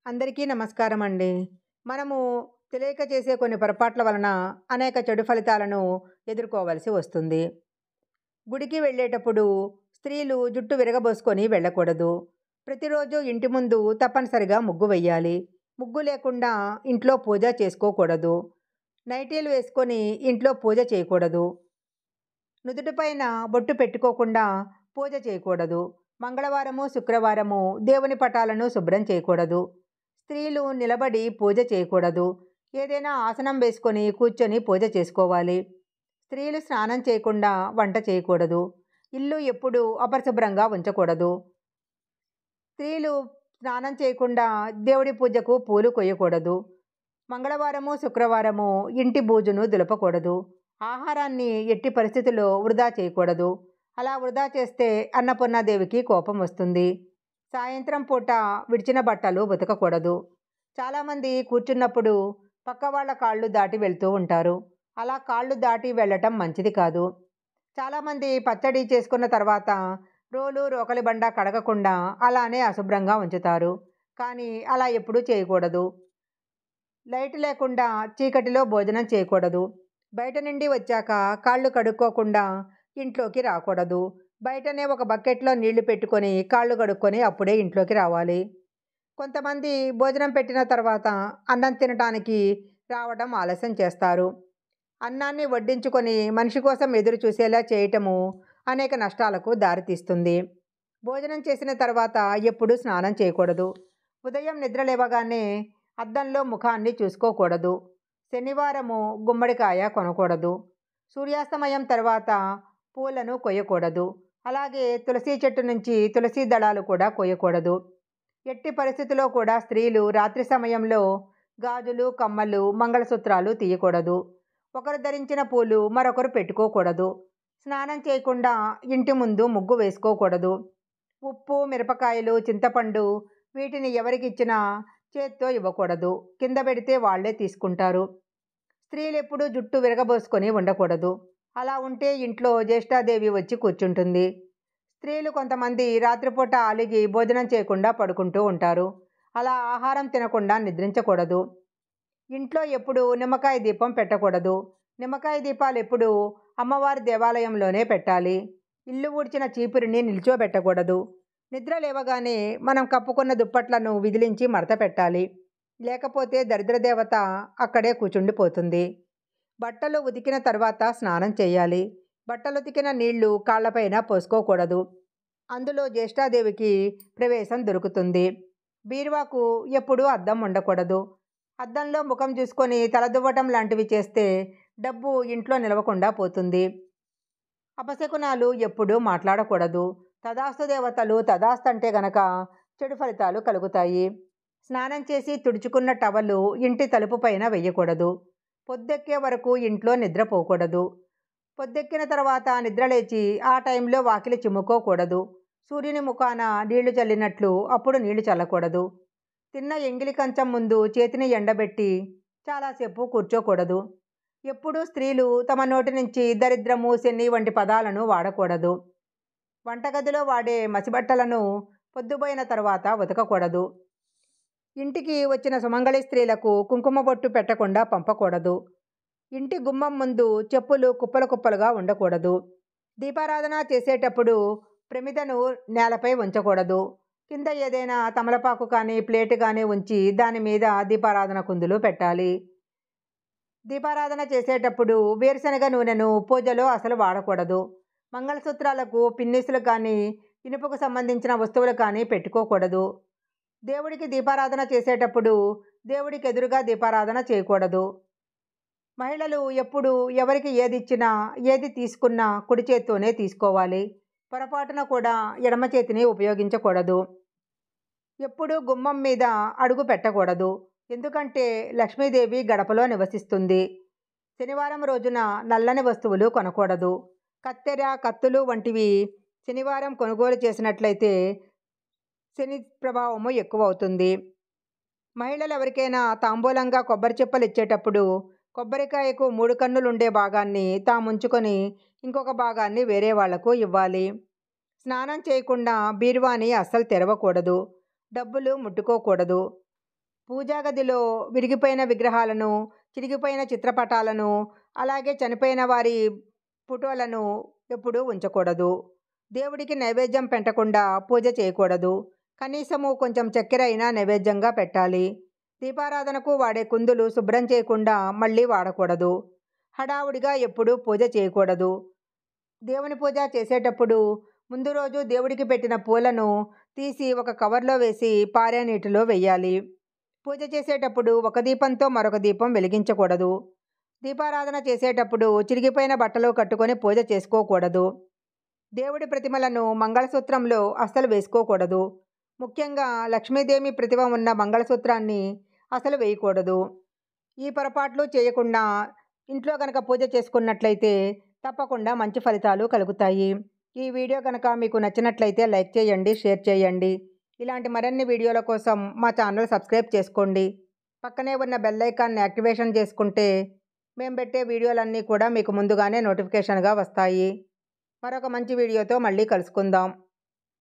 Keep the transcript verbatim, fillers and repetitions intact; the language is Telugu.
అందరికీ నమస్కారం అండి. మనము తెలియక చేసే కొన్ని పొరపాట్ల వలన అనేక చెడు ఫలితాలను ఎదుర్కోవలసి వస్తుంది. గుడికి వెళ్ళేటప్పుడు స్త్రీలు జుట్టు విరగబోసుకొని వెళ్ళకూడదు. ప్రతిరోజు ఇంటి ముందు తప్పనిసరిగా ముగ్గు వెయ్యాలి. ముగ్గు లేకుండా ఇంట్లో పూజ చేసుకోకూడదు. నైటీలు వేసుకొని ఇంట్లో పూజ చేయకూడదు. నుదుటిపైన బొట్టు పెట్టుకోకుండా పూజ చేయకూడదు. మంగళవారము, శుక్రవారము దేవుని పటాలను శుభ్రం చేయకూడదు. స్త్రీలు నిలబడి పూజ చేయకూడదు. ఏదైనా ఆసనం వేసుకొని కూర్చొని పూజ చేసుకోవాలి. స్త్రీలు స్నానం చేయకుండా వంట చేయకూడదు. ఇల్లు ఎప్పుడూ అపరిశుభ్రంగా ఉంచకూడదు. స్త్రీలు స్నానం చేయకుండా దేవుడి పూజకు పూలు కొయ్యకూడదు. మంగళవారము, శుక్రవారము ఇంటి బూజును దులపకూడదు. ఆహారాన్ని ఎట్టి పరిస్థితుల్లో వృధా చేయకూడదు. అలా వృధా చేస్తే అన్నపూర్ణాదేవికి కోపం వస్తుంది. సాయంత్రం పూట విడిచిన బట్టలు ఉతకకూడదు. చాలామంది కూర్చున్నప్పుడు పక్క వాళ్ళ కాళ్ళు దాటి వెళ్తూ ఉంటారు. అలా కాళ్ళు దాటి వెళ్ళటం మంచిది కాదు. చాలామంది పచ్చడి చేసుకున్న తర్వాత రోలు రోకలి బండ కడగకుండా అలానే అశుభ్రంగా ఉంచుతారు. కానీ అలా ఎప్పుడూ చేయకూడదు. లైట్ లేకుండా చీకటిలో భోజనం చేయకూడదు. బయట నుండి వచ్చాక కాళ్ళు కడుక్కోకుండా ఇంట్లోకి రాకూడదు. బయటనే ఒక బకెట్లో నీళ్లు పెట్టుకొని కాళ్ళు కడుక్కొని అప్పుడే ఇంట్లోకి రావాలి. కొంతమంది భోజనం పెట్టిన తర్వాత అన్నం తినటానికి రావడం ఆలస్యం చేస్తారు. అన్నాన్ని వడ్డించుకొని మనిషి కోసం ఎదురు చూసేలా చేయటము అనేక నష్టాలకు దారితీస్తుంది. భోజనం చేసిన తర్వాత ఎప్పుడూ స్నానం చేయకూడదు. ఉదయం నిద్ర లేవగానే అద్దంలో ముఖాన్ని చూసుకోకూడదు. శనివారము గుమ్మడికాయ కొనకూడదు. సూర్యాస్తమయం తర్వాత పూలను కొయ్యకూడదు. అలాగే తులసి చెట్టు నుంచి తులసి దళాలు కూడా కొయ్యకూడదు. ఎట్టి పరిస్థితిలో కూడా స్త్రీలు రాత్రి సమయంలో గాజులు, కమ్మలు, మంగళసూత్రాలు తీయకూడదు. ఒకరు ధరించిన పూలు మరొకరు పెట్టుకోకూడదు. స్నానం చేయకుండా ఇంటి ముందు ముగ్గు వేసుకోకూడదు. ఉప్పు, మిరపకాయలు, చింతపండు వీటిని ఎవరికిచ్చినా చేత్తో ఇవ్వకూడదు. కింద పెడితే వాళ్లే తీసుకుంటారు. స్త్రీలు ఎప్పుడూ జుట్టు విరగబోసుకొని ఉండకూడదు. అలా ఉంటే ఇంట్లో జ్యేష్ఠాదేవి వచ్చి కూర్చుంటుంది. స్త్రీలు కొంతమంది రాత్రిపూట అలిగి భోజనం చేయకుండా పడుకుంటూ ఉంటారు. అలా ఆహారం తినకుండా నిద్రించకూడదు. ఇంట్లో ఎప్పుడూ నిమ్మకాయ దీపం పెట్టకూడదు. నిమ్మకాయ దీపాలు ఎప్పుడూ అమ్మవారి దేవాలయంలోనే పెట్టాలి. ఇల్లు ఊడ్చిన చీపురిని నిల్చోబెట్టకూడదు. నిద్ర లేవగానే మనం కప్పుకున్న దుప్పట్లను విదిలించి మడత పెట్టాలి. లేకపోతే దరిద్రదేవత అక్కడే కూర్చుండిపోతుంది. బట్టలు ఉతికిన తర్వాత స్నానం చేయాలి. బట్టలు ఉతికిన నీళ్లు కాళ్లపైన పోసుకోకూడదు. అందులో జ్యేష్ఠాదేవికి ప్రవేశం దొరుకుతుంది. బీరువాకు ఎప్పుడూ అద్దం ఉండకూడదు. అద్దంలో ముఖం చూసుకొని తలదువ్వటం లాంటివి చేస్తే డబ్బు ఇంట్లో నిలవకుండా పోతుంది. అపశకునాలు ఎప్పుడూ మాట్లాడకూడదు. తదాస్తు దేవతలు తదాస్తు అంటే గనక చెడు ఫలితాలు కలుగుతాయి. స్నానం చేసి తుడుచుకున్న టవలు ఇంటి తలుపు పైన వెయ్యకూడదు. పొద్దెక్కే వరకు ఇంట్లో నిద్రపోకూడదు. పొద్దెక్కిన తర్వాత నిద్రలేచి ఆ టైంలో వాకిలి చిమ్ముకోకూడదు. సూర్యుని ముఖాన నీళ్లు చల్లినట్లు అప్పుడు నీళ్లు చల్లకూడదు. తిన్న ఎంగిలి కంచం ముందు చేతిని ఎండబెట్టి చాలాసేపు కూర్చోకూడదు. ఎప్పుడూ స్త్రీలు తమ నోటి నుంచి దరిద్రము, శని వంటి పదాలను వాడకూడదు. వంటగదిలో వాడే మసిబట్టలను పొద్దుపోయిన తర్వాత ఉతకకూడదు. ఇంటికి వచ్చిన సుమంగళి స్త్రీలకు కుంకుమ బొట్టు పెట్టకుండా పంపకూడదు. ఇంటి గుమ్మం ముందు చెప్పులు కుప్పలు కుప్పలుగా ఉండకూడదు. దీపారాధన చేసేటప్పుడు ప్రమిదను నేలపై ఉంచకూడదు. కింద ఏదైనా తమలపాకు కానీ ప్లేటు కానీ ఉంచి దాని మీద దీపారాధన కుందులు పెట్టాలి. దీపారాధన చేసేటప్పుడు వేరుశనగ నూనెను పూజలో అసలు వాడకూడదు. మంగళసూత్రాలకు పిన్నిసులు కానీ ఇనుపకు సంబంధించిన వస్తువులు కానీ పెట్టుకోకూడదు. దేవుడికి దీపారాధన చేసేటప్పుడు దేవుడికి ఎదురుగా దీపారాధన చేయకూడదు. మహిళలు ఎప్పుడు ఎవరికి ఏది ఇచ్చినా ఏది తీసుకున్నా కుడి చేత్తోనే తీసుకోవాలి. పొరపాటున కూడా ఎడమ చేతిని ఉపయోగించకూడదు. ఎప్పుడూ గుమ్మం మీద అడుగు పెట్టకూడదు. ఎందుకంటే లక్ష్మీదేవి గడపలో నివసిస్తుంది. శనివారం రోజున నల్లని వస్తువులు కొనకూడదు. కత్తెర, కత్తులు వంటివి శనివారం కొనుగోలు చేసినట్లయితే శని ప్రభావము ఎక్కువ అవుతుంది. మహిళలు ఎవరికైనా తాంబూలంగా కొబ్బరి చిప్పలు ఇచ్చేటప్పుడు కొబ్బరికాయకు మూడు కన్నులుండే భాగాన్ని తాముంచుకొని ఇంకొక భాగాన్ని వేరే వాళ్లకు ఇవ్వాలి. స్నానం చేయకుండా బీరువాని అస్సలు తెరవకూడదు. డబ్బులు ముట్టుకోకూడదు. పూజా గదిలో విరిగిపోయిన విగ్రహాలను, చిరిగిపోయిన చిత్రపటాలను, అలాగే చనిపోయిన వారి ఫోటోలను ఎప్పుడూ ఉంచకూడదు. దేవుడికి నైవేద్యం పెట్టకుండా పూజ చేయకూడదు. కనీసము కొంచెం చక్కెర అయినా నైవేద్యంగా పెట్టాలి. దీపారాధనకు వాడే కుందులు శుభ్రం చేయకుండా మళ్ళీ వాడకూడదు. హడావుడిగా ఎప్పుడూ పూజ చేయకూడదు. దేవుని పూజ చేసేటప్పుడు ముందు రోజు దేవుడికి పెట్టిన పూలను తీసి ఒక కవర్లో వేసి పారే నీటిలో వెయ్యాలి. పూజ చేసేటప్పుడు ఒక దీపంతో మరొక దీపం వెలిగించకూడదు. దీపారాధన చేసేటప్పుడు చిరిగిపోయిన బట్టలు కట్టుకొని పూజ చేసుకోకూడదు. దేవుడి ప్రతిమలను మంగళసూత్రంలో అస్సలు వేసుకోకూడదు. ముఖ్యంగా లక్ష్మీదేవి ప్రతిమ ఉన్న మంగళసూత్రాన్ని అసలు వేయకూడదు. ఈ పొరపాట్లు చేయకుండా ఇంట్లో కనుక పూజ చేసుకున్నట్లయితే తప్పకుండా మంచి ఫలితాలు కలుగుతాయి. ఈ వీడియో కనుక మీకు నచ్చినట్లయితే లైక్ చేయండి, షేర్ చేయండి. ఇలాంటి మరిన్ని వీడియోల కోసం మా ఛానల్ సబ్స్క్రైబ్ చేసుకోండి. పక్కనే ఉన్న బెల్ ఐకాన్ని యాక్టివేషన్ చేసుకుంటే మేము పెట్టే వీడియోలన్నీ కూడా మీకు ముందుగానే నోటిఫికేషన్గా వస్తాయి. మరొక మంచి వీడియోతో మళ్ళీ కలుసుకుందాం.